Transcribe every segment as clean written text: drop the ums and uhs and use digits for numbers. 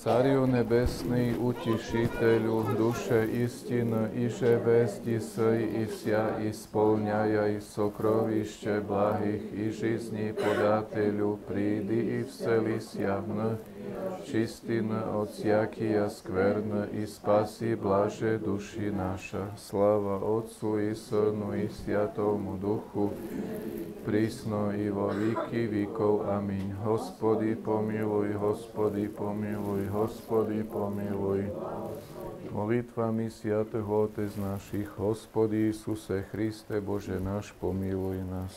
Царю Небесный, Утешителю, душе истины, иже вести сей и вся исполняя и сокровище благих и жизни подателю, приди и вселися вновь, чистина от всякия скверна и спаси блаже души наша. Слава Отцу и Сыну и Святому Духу, присно и во веки веков. Аминь. Господи, помилуj, Господи, помилуj, Господи, помилуj. Molitvami Svätého Otec našich, Gospodi Isuse Christe, Bože náš, pomiluj nás.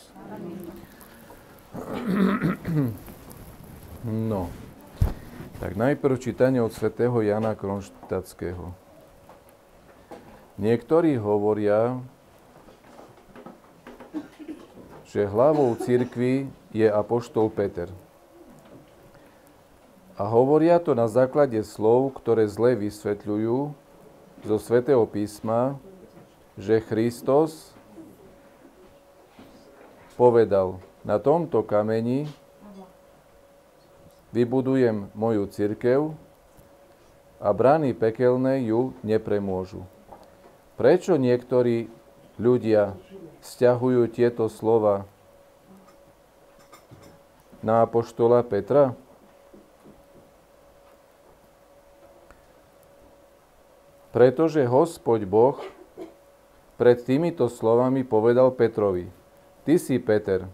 No, tak najprv čítanie od svätého Jana Kronštadtského. Niektorí hovoria, že hlavou cirkvi je apoštol Peter. A hovoria to na základe slov, ktoré zle vysvetľujú zo Svätého písma, že Kristus povedal, na tomto kameni vybudujem moju cirkev a brány pekelné ju nepremôžu. Prečo niektorí ľudia sťahujú tieto slova na apoštola Petra? Pretože Hospod Boh pred týmito slovami povedal Petrovi, ty si Peter.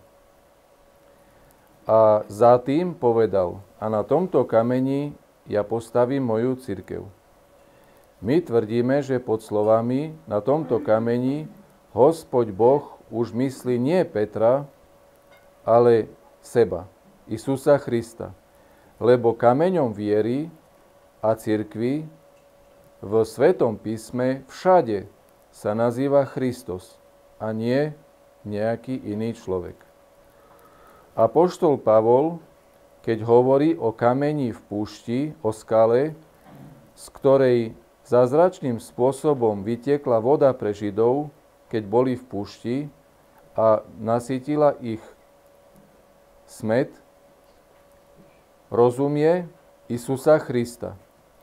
A za tým povedal, a na tomto kameni ja postavím moju cirkev. My tvrdíme, že pod slovami na tomto kameni Hospod Boh už myslí nie Petra, ale seba, Isusa Krista. Lebo kameňom viery a cirkvi v Svetom písme všade sa nazýva Kristus a nie nejaký iný človek. Apoštol Pavol, keď hovorí o kameni v púšti, o skale, z ktorej zázračným spôsobom vytiekla voda pre Židov, keď boli v púšti a nasytila ich smäd, rozumie Isusa Krista.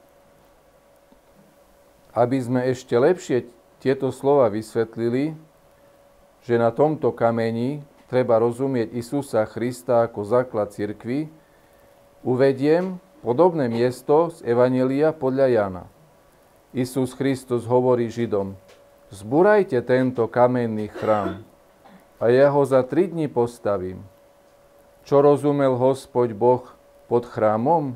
Aby sme ešte lepšie tieto slova vysvetlili, že na tomto kameni treba rozumieť Isusa Krista ako základ cirkvi, uvediem podobné miesto z Evanjelia podľa Jana. Isus Kristus hovorí Židom, zburajte tento kamenný chrám a ja ho za 3 dni postavím. Čo rozumel Hospod Boh pod chrámom?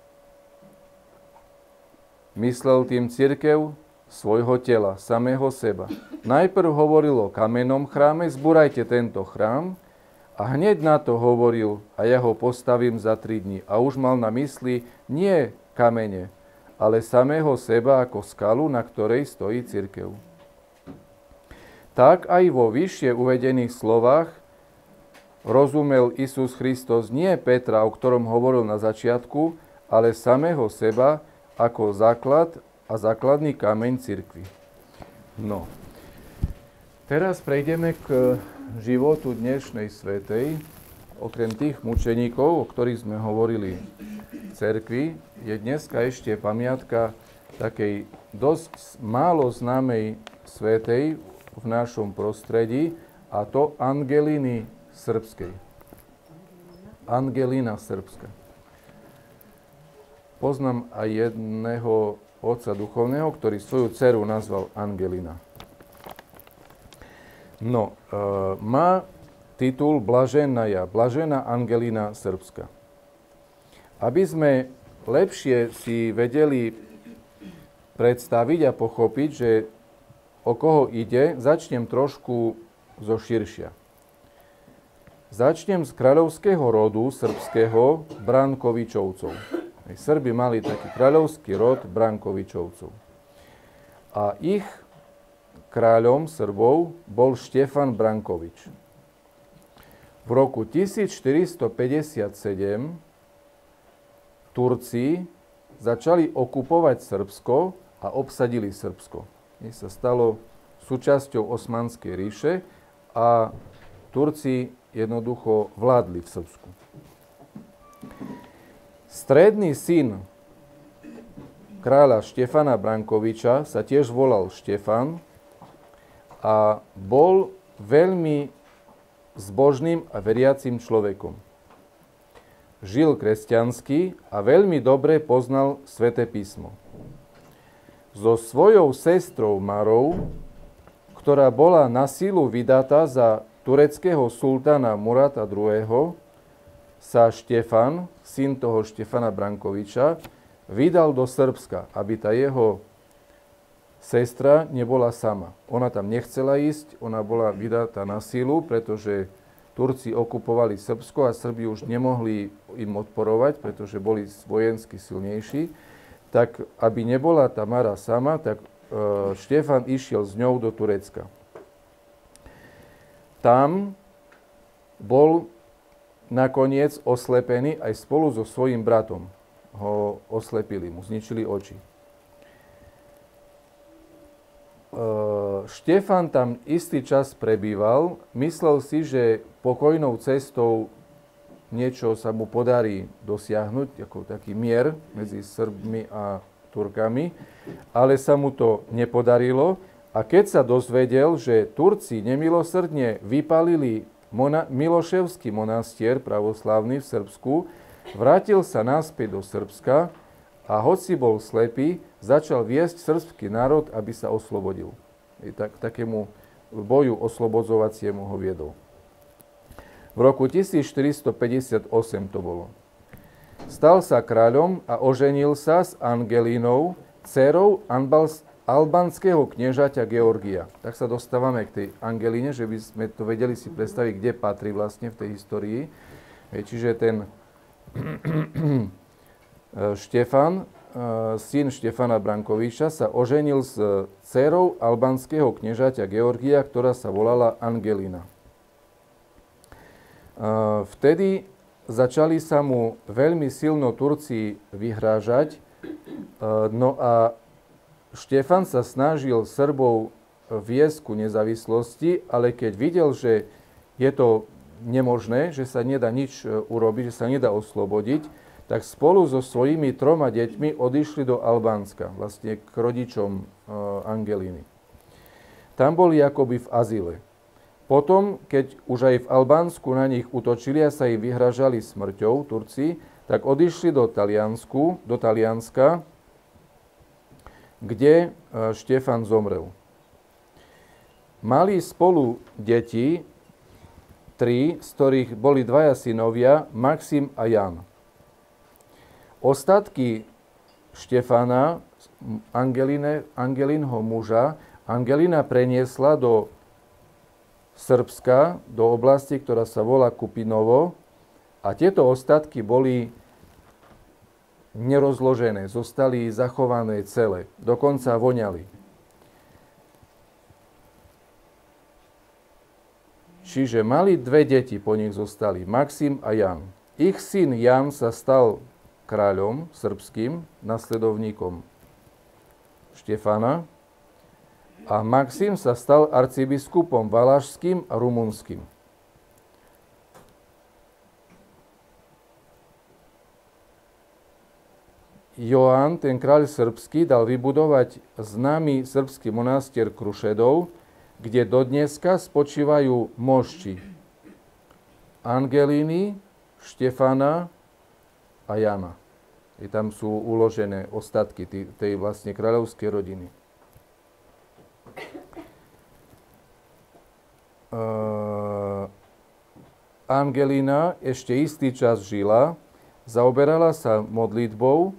Myslel tým cirkev svojho tela, samého seba. Najprv hovoril o kamennom chráme, zburajte tento chrám a hneď na to hovoril, a ja ho postavím za 3 dni. A už mal na mysli nie kamene, ale samého seba ako skalu, na ktorej stojí cirkev. Tak aj vo vyššie uvedených slovách rozumel Isus Kristus nie Petra, o ktorom hovoril na začiatku, ale samého seba ako základ a základný kameň cirkvi. No, teraz prejdeme k životu dnešnej svätej. Okrem tých mučeníkov, o ktorých sme hovorili v cirkvi, je dneska ešte pamiatka takej dosť málo známej svätej v našom prostredí, a to Angeliny Srbskej. Angelina Srbská. Poznám aj jedného otca duchovného, ktorý svoju dceru nazval Angelina. No, má titul Blažená Angelina Srbská. Aby sme lepšie si vedeli predstaviť a pochopiť, že o koho ide, začnem trošku zo širšia. Začnem z kráľovského rodu srbského Brankovičovcov. Srbi mali taký kráľovský rod Brankovičovcov. A ich kráľom Srbov bol Štefan Brankovič. V roku 1457 Turci začali okupovať Srbsko a obsadili Srbsko. Sa stalo súčasťou Osmanskej ríše a Turci jednoducho vládli v Srbsku. Stredný syn kráľa Štefana Brankoviča sa tiež volal Štefan a bol veľmi zbožným a veriacím človekom. Žil kresťansky a veľmi dobre poznal Sväté písmo. So svojou sestrou Marou, ktorá bola na silu vydatá za tureckého sultána Murata II., sa Štefan, syn toho Štefana Brankoviča, vydal do Srbska, aby tá jeho sestra nebola sama. Ona tam nechcela ísť, ona bola vydatá na silu, pretože Turci okupovali Srbsko a Srbi už nemohli im odporovať, pretože boli vojensky silnejší. Tak aby nebola Tamara sama, tak Štefan išiel s ňou do Turecka. Tam bol nakoniec oslepený aj spolu so svojím bratom. Ho oslepili, mu zničili oči. Štefan tam istý čas prebýval, myslel si, že pokojnou cestou niečo sa mu podarí dosiahnuť, ako taký mier medzi Srbmi a Turkami, ale sa mu to nepodarilo a keď sa dozvedel, že Turci nemilosrdne vypálili Miloševský monastier pravoslávny v Srbsku, vrátil sa naspäť do Srbska a hoci bol slepý, začal viesť srbský národ, aby sa oslobodil. Takému boju oslobodzovaciemu ho viedol. V roku 1458 to bolo. Stal sa kráľom a oženil sa s Angelínou, dcérou albánskeho kniežaťa Georgia. Tak sa dostávame k tej Angelíne, že by sme to vedeli si predstaviť, kde patrí vlastne v tej histórii. Čiže ten Štefan, syn Štefana Brankoviča, sa oženil s dcérou albánskeho kniežaťa Georgia, ktorá sa volala Angelína. Vtedy začali sa mu veľmi silno Turci vyhrážať, no a Štefan sa snažil Srbov viesť ku nezávislosti, ale keď videl, že je to nemožné, že sa nedá nič urobiť, že sa nedá oslobodiť, tak spolu so svojimi 3 deťmi odišli do Albánska, vlastne k rodičom Angelíny. Tam boli akoby v azyle. Potom, keď už aj v Albánsku na nich útočili a sa im vyhražali smrťou Turci, tak odišli do Talianska, kde Štefan zomrel. Mali spolu deti, 3, z ktorých boli 2 synovia, Maxim a Jan. Ostatky Štefana, Angelínho muža, Angelína preniesla do Srbska, do oblasti, ktorá sa volá Kupinovo, a tieto ostatky boli nerozložené, zostali zachované celé, dokonca voňali. Čiže mali 2 deti, po nich zostali, Maxim a Jan. Ich syn Jan sa stal kráľom srbským, nasledovníkom Štefana, a Maxim sa stal arcibiskupom valašským a rumunským. Joán, ten kráľ srbský, dal vybudovať známy srbský monastier Krušedov, kde dodneska spočívajú mošti Angelíny, Štefana a Jana. I tam sú uložené ostatky tej vlastne kráľovskej rodiny. Angelína ešte istý čas žila, zaoberala sa modlitbou,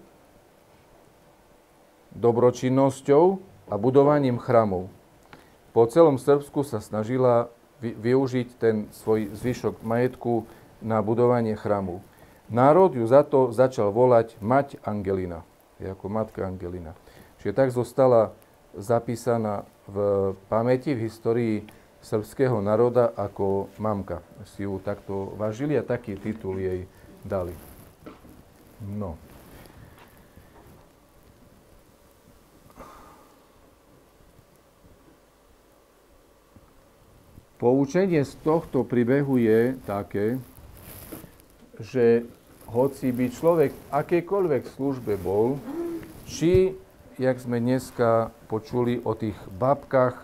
dobročinnosťou a budovaním chramov. Po celom Srbsku sa snažila využiť ten svoj zvyšok majetku na budovanie chramu. Národ ju za to začal volať Mať Angelína, ako matka Angelína. Čiže tak zostala zapísaná v pamäti, v histórii srbského národa ako mamka. Si ju takto vážili a taký titul jej dali. No. Poučenie z tohto príbehu je také, že hoci by človek v akejkoľvek službe bol, či, jak sme dneska počuli o tých babkách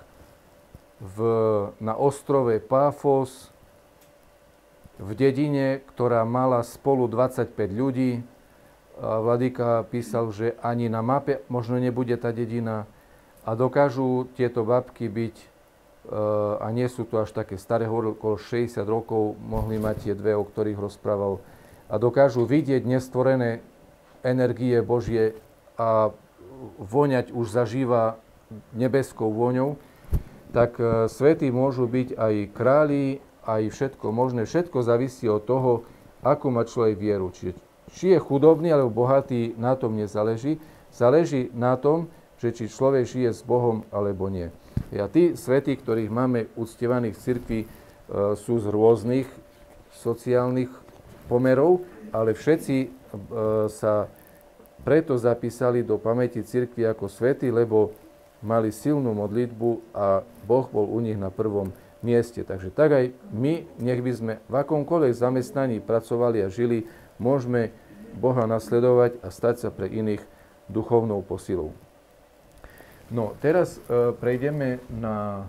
na ostrove Páfos, v dedine, ktorá mala spolu 25 ľudí. Vladyka písal, že ani na mape možno nebude tá dedina a dokážu tieto babky byť, a nie sú to až také staré, hovoril okolo 60 rokov, mohli mať tie dve, o ktorých rozprával, a dokážu vidieť nestvorené energie Božie a voňať už zažíva nebeskou vôňou, tak svätí môžu byť aj králi, aj všetko možné. Všetko závisí od toho, akú má človek vieru. Či je chudobný alebo bohatý, na tom nezáleží. Záleží na tom, že či človek žije s Bohom alebo nie. A tí svätí, ktorých máme uctievaných v cirkvi, sú z rôznych sociálnych pomerov, ale všetci sa preto zapísali do pamäti cirkvi ako svätí, lebo mali silnú modlitbu a Boh bol u nich na prvom mieste. Takže tak aj my, nech by sme v akomkoľvek zamestnaní pracovali a žili, môžeme Boha nasledovať a stať sa pre iných duchovnou posilou. No, teraz prejdeme na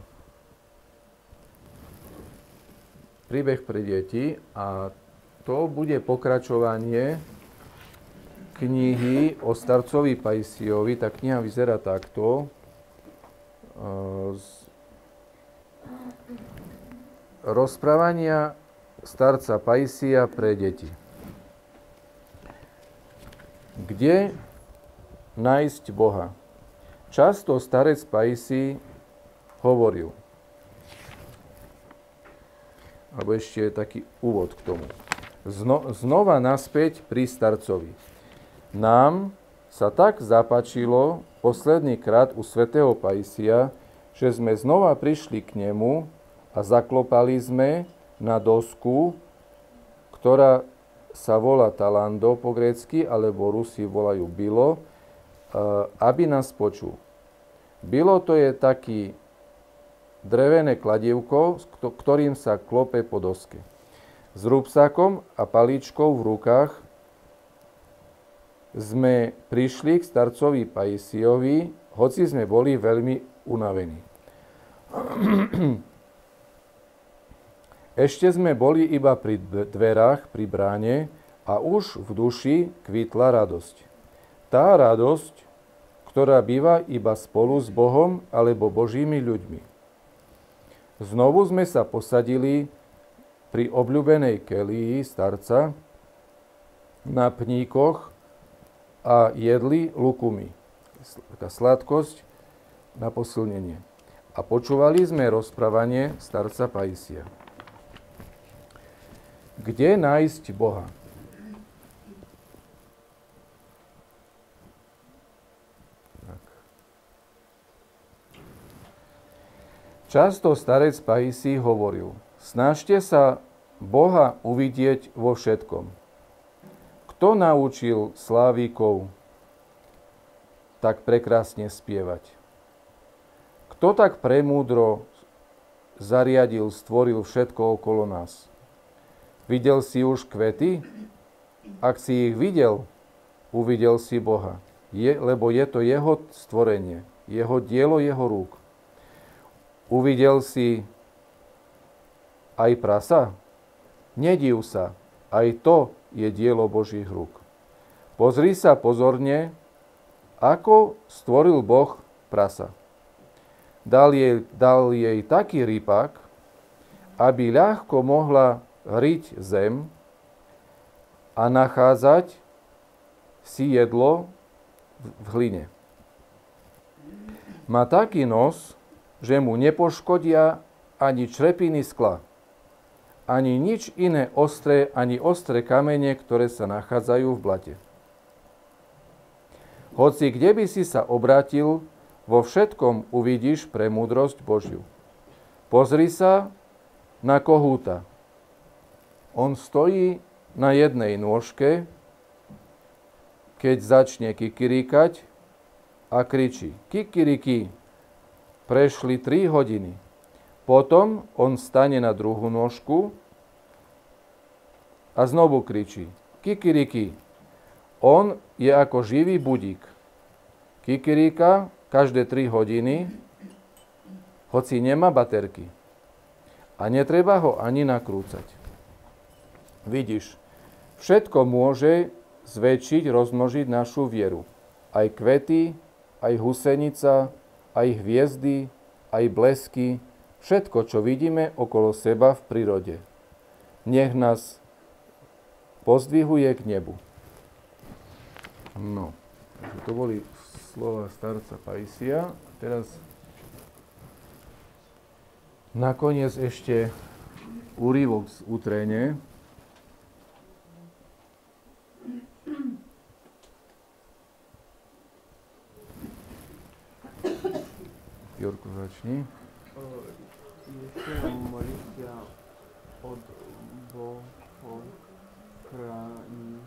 príbeh pre deti a to bude pokračovanie knihy o starcovi Paisiovi. Tá kniha vyzerá takto. Rozprávania starca Paisia pre deti. Kde nájsť Boha? Často starec Paisi hovoril, alebo ešte je taký úvod k tomu. Znova naspäť pri starcovi. Nám sa tak zapáčilo posledný krát u svätého Paisia, že sme znova prišli k nemu a zaklopali sme na dosku, ktorá sa volá talando po grécky, alebo Rusi volajú bilo, aby nás počul. Bilo to je taký drevené kladievko, ktorým sa klope po doske. S rúbsakom a palíčkou v rukách sme prišli k starcovi Paisiovi, hoci sme boli veľmi unavení. Ešte sme boli iba pri dverách, pri bráne a už v duši kvitla radosť. Tá radosť, ktorá býva iba spolu s Bohom alebo Božími ľuďmi. Znovu sme sa posadili pri obľúbenej kelii starca na pníkoch a jedli lukumy. Taká sladkosť na posilnenie. A počúvali sme rozprávanie starca Paisia. Kde nájsť Boha? Tak. Často starec Paisi hovoril, snažte sa Boha uvidieť vo všetkom. Kto naučil Slávikov tak prekrásne spievať? Kto tak premúdro zariadil, stvoril všetko okolo nás? Videl si už kvety? Ak si ich videl, uvidel si Boha. Lebo je to jeho stvorenie, jeho dielo, jeho rúk. Uvidel si aj prasa? Nediv sa, aj to je dielo Božích rúk. Pozri sa pozorne, ako stvoril Boh prasa. Dal jej taký rýpak, aby ľahko mohla hriť zem a nachádzať si jedlo v hline. Má taký nos, že mu nepoškodia ani črepiny skla, ani nič iné ostré, ani ostré kamene, ktoré sa nachádzajú v blate. Hoci kde by si sa obrátil, vo všetkom uvidíš premúdrosť Božiu. Pozri sa na kohúta. On stojí na jednej nôžke, keď začne kikiríkať a kričí. Kikiriki. Prešli 3 hodiny. Potom on stane na druhú nôžku a znovu kričí. Kikiriki. On je ako živý budík. kikiríka každé 3 hodiny, hoci nemá baterky. A netreba ho ani nakrúcať. Vidíš, všetko môže zväčšiť, rozmnožiť našu vieru. Aj kvety, aj husenica, aj hviezdy, aj blesky, všetko, čo vidíme okolo seba v prírode. Nech nás pozdvihuje k nebu. No, to boli slova starca Paisia. Teraz nakoniec ešte úryvok z Utréne. Jurko, začni. Ještě Mauricia od bohochrání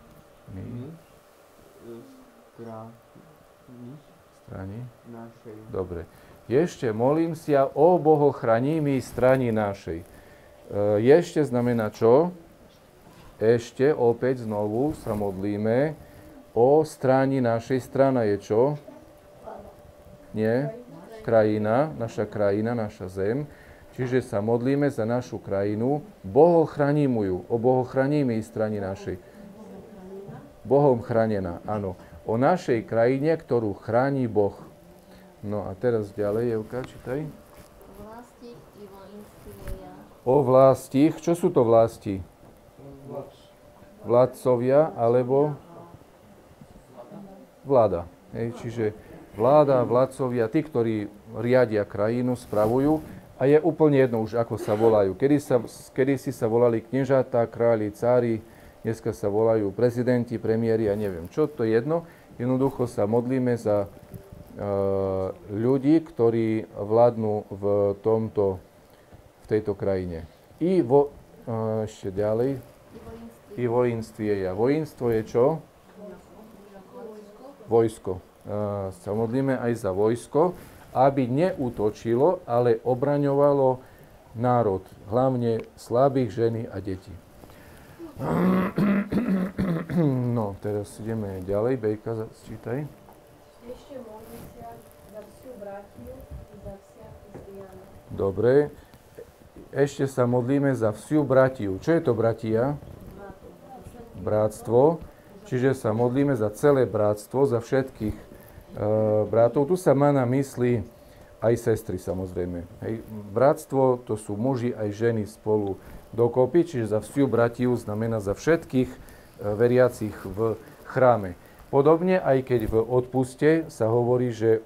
strani našej. Dobre. Ešte molím sa o bohochraní mi strani našej. Ešte znamená čo? Ešte opäť znovu sa modlíme o strani našej. Strana je čo? Nie? Krajina, naša zem. Čiže sa modlíme za našu krajinu. Bohochraním ju, o bohochraním strani našej. Bohom chránená, áno. O našej krajine, ktorú chráni Boh. No a teraz ďalej, Evka, čítaj. Vlasti i vojinstvia. O vlastích. Čo sú to vlasti? Vládcovia alebo vláda. Hej, čiže vláda, vládcovia, tí, ktorí riadia krajinu, spravujú. A je úplne jedno už, ako sa volajú. Kedysi sa volali kniežatá, králi, cári, dneska sa volajú prezidenti, premiéri a neviem čo, to je jedno. Jednoducho sa modlíme za ľudí, ktorí vládnu v tejto krajine. Ešte ďalej. I vojinstvie. Vojenstvo je čo? Vojsko. Sa modlíme aj za vojsko, aby neútočilo, ale obraňovalo národ, hlavne slabých, ženy a deti. No, teraz ideme ďalej. Bejka, čítaj. Ešte modlím sa za vsiu bratiu i za vsia Kristiána. Dobre. Ešte sa modlíme za vsiu bratiu. Čo je to bratia? Bratstvo. Čiže sa modlíme za celé bratstvo, za všetkých bratov. Tu sa má na mysli aj sestry, samozrejme. Hej. Bratstvo, to sú muži aj ženy spolu dokopy, čiže za vsiu bratiu znamená za všetkých veriacich v chráme. Podobne, aj keď v odpuste sa hovorí, že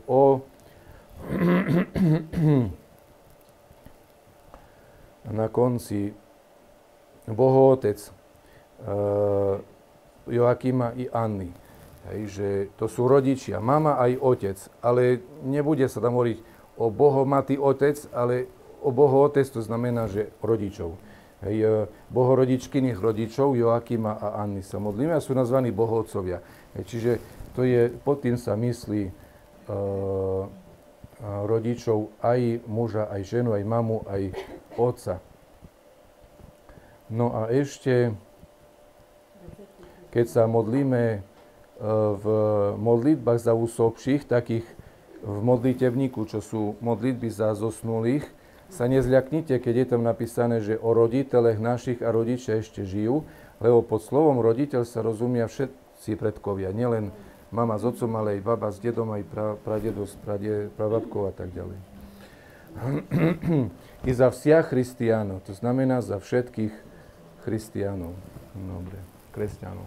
na konci Bohootec Joakima i Anny. Hej, že to sú rodičia, mama aj otec, ale nebude sa tam hovoriť o bohomatý otec, ale o bohootec to znamená, že rodičov. Hej, bohorodičkyných rodičov Joakima a Anny sa modlíme a sú nazvaní bohovcovia. Hej, čiže to je, pod tým sa myslí rodičov aj muža, aj ženu, aj mamu, aj otca. No a ešte, keď sa modlíme v modlitbách za úsobších, takých v modlitevníku, čo sú modlitby za zosnulých, sa nezľaknite, keď je tam napísané, že o roditeľech našich a rodičia ešte žijú, lebo pod slovom roditeľ sa rozumia všetci predkovia, nielen mama s otcom, ale aj baba s dedom, aj pradedo s prababkou a tak ďalej. I za vsia Christiánov, to znamená za všetkých Christiánov. Dobre, kresťanov.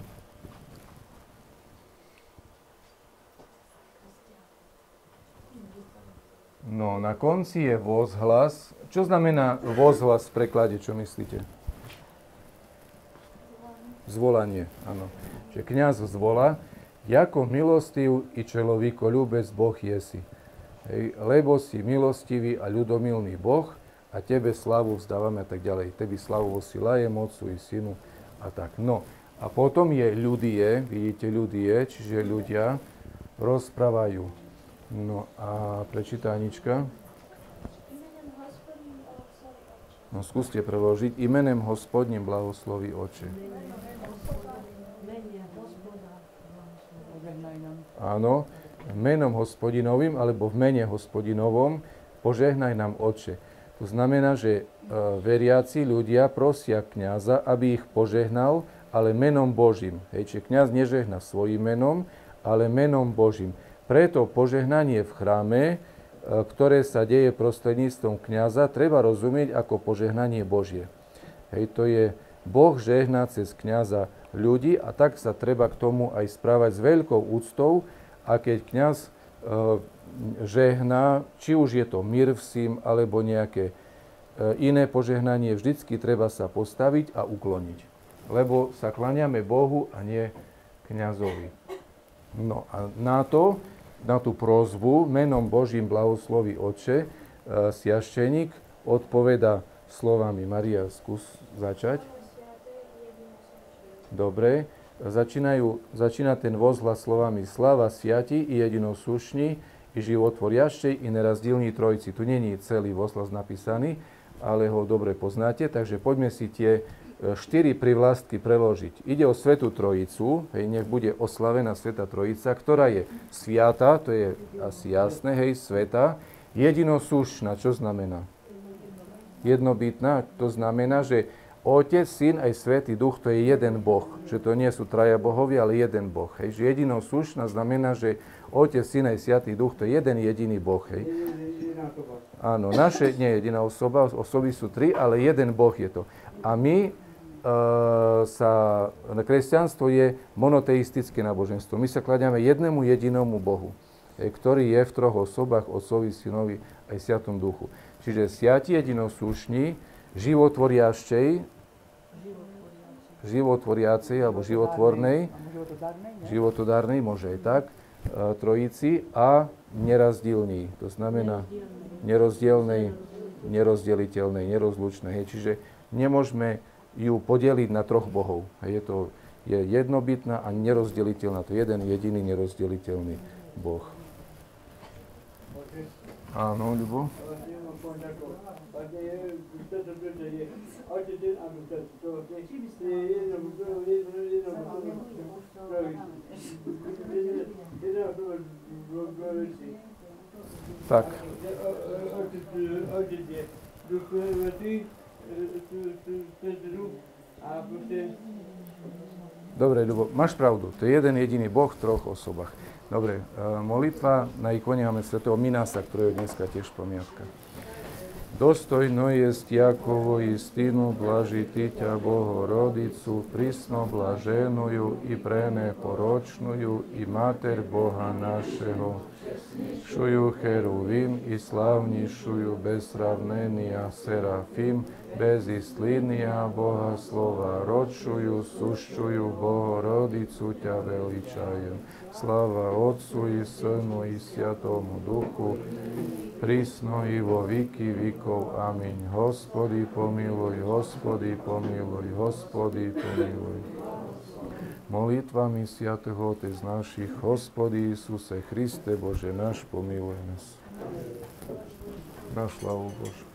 No, na konci je vozhlas. Čo znamená vozhlas v preklade, čo myslíte? Zvolanie, áno. Čiže kňaz zvolá, jako milostiv i človekoljubec Boh jesi. Hej, lebo si milostivý a ľudomilný Boh a tebe slavu vzdávame a tak ďalej. Tebi slavu vosilajem Otcu i Synu a tak. No, a potom je ľudie, vidíte ľudie, čiže ľudia rozprávajú. No a prečíta Anička. No skúste preložiť. Imenem Hospodním blahosloví Oče. Áno. menom Hospodinovým alebo v mene Hospodinovom požehnaj nám, Otče. To znamená, že veriaci ľudia prosia kňaza, aby ich požehnal, ale menom Božím. Hej, čiže kňaz nežehná svojím menom, ale menom Božím. Preto požehnanie v chráme, ktoré sa deje prostredníctvom kňaza, treba rozumieť ako požehnanie Božie. Hej, to je Boh žehná cez kňaza ľudí a tak sa treba k tomu aj správať s veľkou úctou. A keď kňaz žehná, či už je to mirvsim alebo nejaké iné požehnanie, vždycky treba sa postaviť a ukloniť. Lebo sa kláňame Bohu a nie kňazovi. No a na tú prosbu menom Božím blahosloví Otče, sviašteník odpoveda slovami. Maria, skús začať. Dobre. Začína ten vozhlas slovami Sláva Sviati i jedinosúšni i životvoriašej i nerazdielní Trojici. Tu nie je celý vozhlas napísaný, ale ho dobre poznáte, takže poďme si tie 4 privlastky preložiť. Ide o Svätú Trojicu, hej, nech bude oslavená Svätá Trojica, ktorá je sviata, to je asi jasné, hej, sveta, jedinosúšna, čo znamená? Jednobytná, to znamená, že Otec, Syn aj Svätý Duch, to je jeden Boh. Že to nie sú traja bohovia, ale jeden Boh. Hej. Že jedinosúšna znamená, že Otec, Syn aj Svätý Duch, to je jeden jediný Boh. Hej. Áno, naše nie je jediná osoba, osoby sú 3, ale jeden Boh je to. A my kresťanstvo je monoteistické náboženstvo. My sa kláňame jednému jedinomu Bohu, ktorý je v 3 osobách, Otcovi, Synovi aj Svätom Duchu. Čiže sviati jedinosúšni, životvoriacej alebo životvornej, životodárnej, môže aj tak, Trojici a nerazdielní. To znamená nerozdielnej, nerozdeliteľnej, nerozlučnej. Čiže nemôžeme ju podeliť na 3 bohov. Je jednobytná a nerozdeliteľná. To je jeden jediný nerozdeliteľný Boh. Áno, Ľubo? Tak. Dobre, Ľubo, máš pravdu. To je jeden jediný Boh v 3 osobách. Dobre, molitva na ikone máme svätého Minasa, ktorého dneska tiež pamiatka. Dostojno jest Jakovo istinu blažiti ťa Bohorodicu, prisno blaženuju i preneporočnuju i Mater Boha našeho, šuju Cheruvim i slavnišuju bezsravnenia Serafim, bez istlinia Boha slova ročuju, suščuju Bohorodicu ťa veličajem. Slava Otcu i Synu i Svätému Duchu, prísno i vo viky vikov. Amin. Hospody pomiluj, Hospody pomiluj, Hospody pomiluj. Molitvami Svätého Otec našich, Hospody Isuse Christe, Bože náš, pomiluj nás. Na slávu Božu.